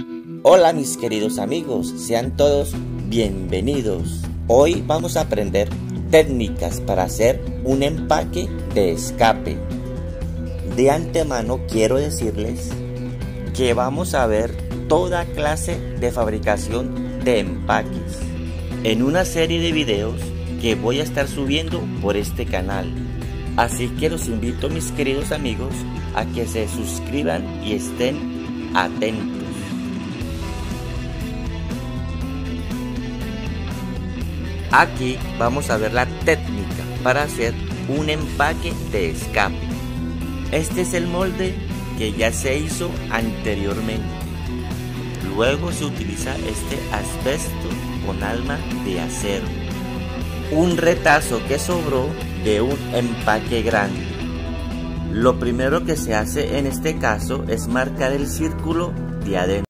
Hola mis queridos amigos, sean todos bienvenidos. Hoy vamos a aprender técnicas para hacer un empaque de escape. De antemano quiero decirles que vamos a ver toda clase de fabricación de empaques en una serie de videos que voy a estar subiendo por este canal. Así que los invito, mis queridos amigos, a que se suscriban y estén atentos. Aquí vamos a ver la técnica para hacer un empaque de escape. Este es el molde que ya se hizo anteriormente. Luego se utiliza este asbesto con alma de acero. Un retazo que sobró de un empaque grande. Lo primero que se hace en este caso es marcar el círculo de adentro.